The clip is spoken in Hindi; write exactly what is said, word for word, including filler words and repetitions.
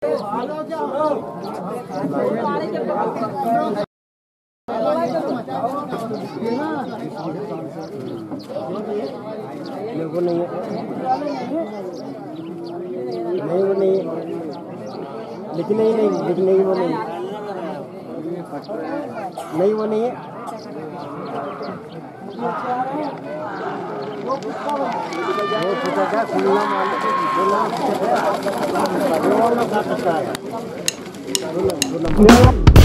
वो नहीं है, नहीं वो नहीं है, लेकिन नहीं नहीं लेकिन नहीं वो नहीं नहीं वो नहीं है। वो पूछा क्या खुलना मान बोलना पूछा क्या